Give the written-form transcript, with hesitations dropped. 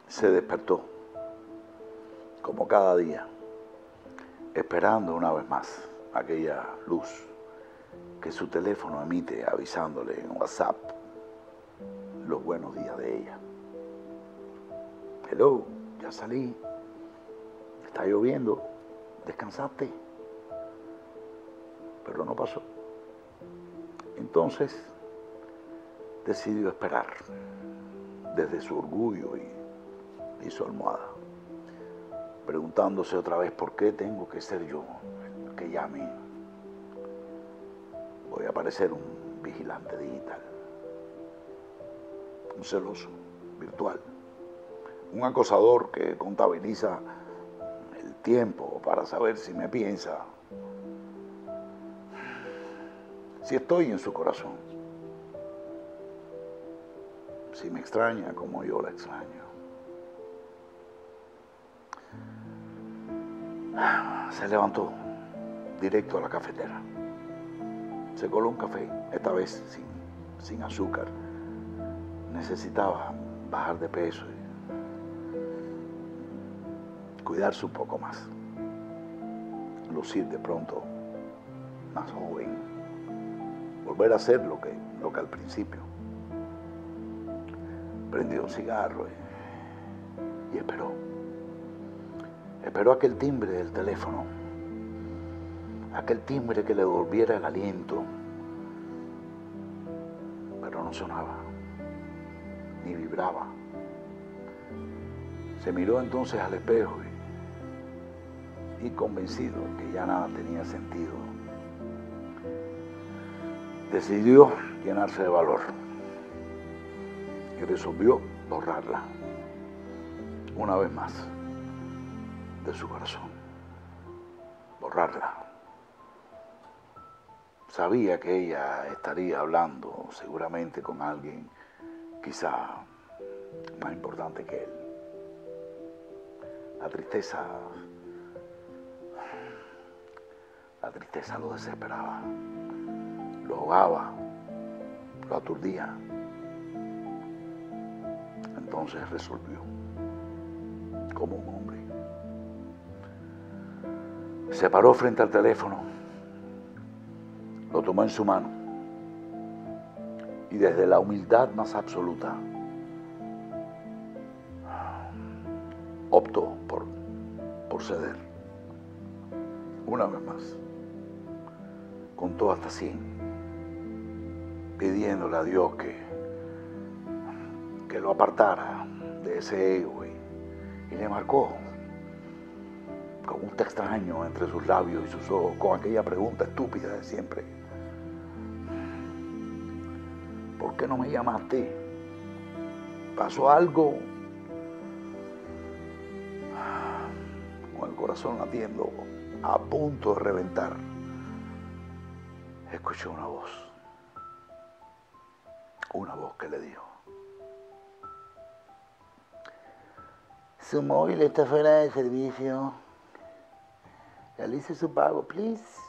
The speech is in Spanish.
Se despertó, como cada día, esperando una vez más aquella luz que su teléfono emite avisándole en WhatsApp los buenos días de ella. Hello, ya salí, está lloviendo, descansaste, pero no pasó. Entonces decidió esperar desde su orgullo y su almohada, preguntándose otra vez por qué tengo que ser yo el que llame. Voy a parecer un vigilante digital, un celoso virtual, un acosador que contabiliza el tiempo para saber si me piensa, si estoy en su corazón, si me extraña como yo la extraño. Se levantó directo a la cafetera. Se coló un café, esta vez sin azúcar. Necesitaba bajar de peso y cuidarse un poco más. Lucir de pronto más joven. Volver a hacer lo que al principio. Prendió un cigarro y esperó. Esperó aquel timbre del teléfono. Aquel timbre que le devolviera el aliento. Pero no sonaba, ni vibraba. Se miró entonces al espejo y convencido que ya nada tenía sentido, decidió llenarse de valor y resolvió borrarla una vez más de su corazón. Borrarla. Sabía que ella estaría hablando seguramente con alguien quizá más importante que él. La tristeza lo desesperaba, lo ahogaba, lo aturdía. Entonces resolvió, como un hombre. Se paró frente al teléfono, lo tomó en su mano y desde la humildad más absoluta optó por ceder. Una vez más, contó hasta 100, pidiéndole a Dios que lo apartara de ese ego y le marcó con un texto extraño entre sus labios y sus ojos, con aquella pregunta estúpida de siempre: ¿por qué no me llamaste? ¿Pasó algo? Con el corazón latiendo, a punto de reventar, escuchó una voz que le dijo: su móvil está fuera de servicio, realice su pago, please.